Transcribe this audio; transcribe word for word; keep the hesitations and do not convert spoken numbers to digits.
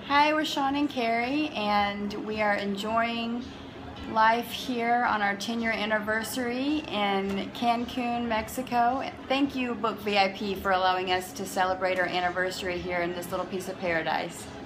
Hi, we're Sean and Carrie, and we are enjoying life here on our ten year anniversary in Cancun, Mexico. Thank you, Book V I P, for allowing us to celebrate our anniversary here in this little piece of paradise.